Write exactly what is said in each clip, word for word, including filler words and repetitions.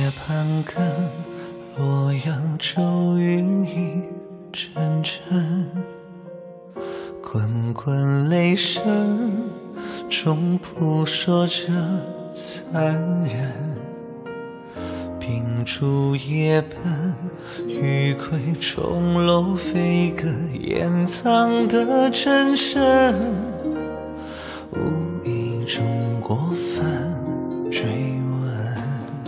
夜半更，洛阳骤雨一阵阵，滚滚雷声中扑朔着残忍。秉烛夜奔，余归钟楼飞歌，掩藏的真身，无意中过分追问。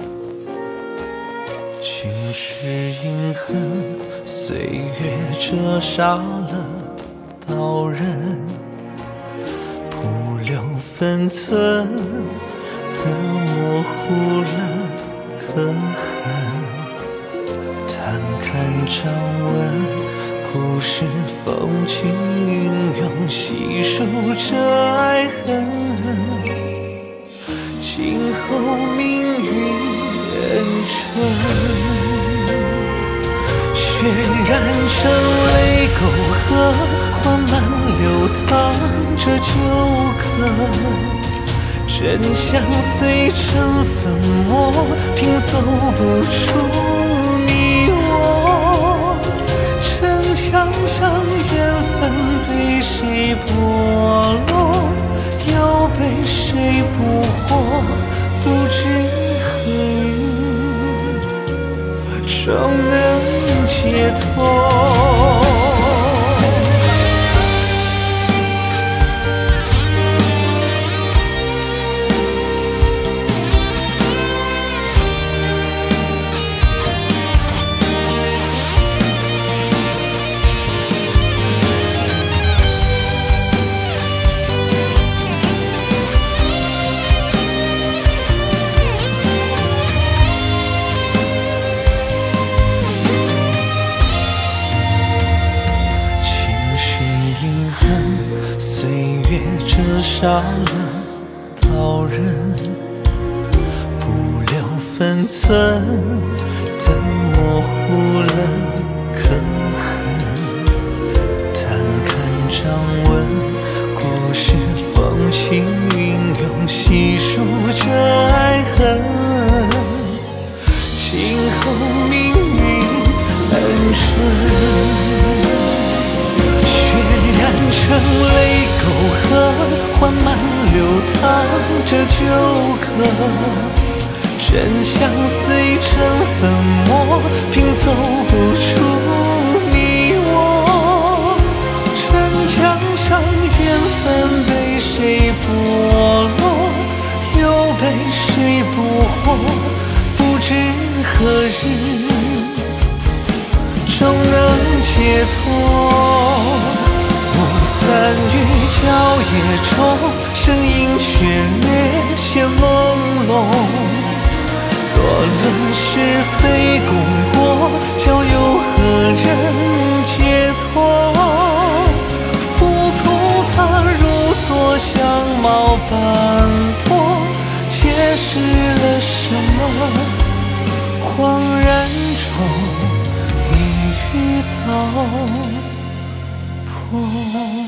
情是阴恨，岁月折杀了刀刃，不留分寸的模糊了可恨。探看掌纹，故事风轻云涌，细数着爱恨。今后命运恩春，血染成泪沟壑，缓慢流淌着旧歌。真相碎成粉末，拼凑不出你我。城墙上缘分被谁剥落，又被谁捕获，不知何日终能解脱。折杀了刀刃，不留分寸的模糊了可恨。探看掌纹，故事风轻云涌，细数着爱恨。今后命运恩春，血染成泪沟壑，缓慢流淌着旧歌。真相碎成粉末，拼凑不出你我。城墙上缘分被谁剥落，又被谁捕获，不知何日终能解脱。三雨郊野中，声音却略显朦胧。若论是非功过，交由何人解脱？浮屠它如昨相貌斑驳，揭示了什么？恍然中，一语道破。